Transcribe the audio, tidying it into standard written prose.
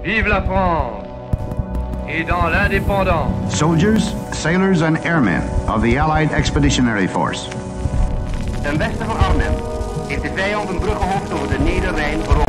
Vive la France! Et dans l'indépendance. Soldiers, sailors and airmen of the Allied Expeditionary Force. Ten westen van Arnhem heeft de vijand een bruggenhoofd over de Nederrijn veroverd.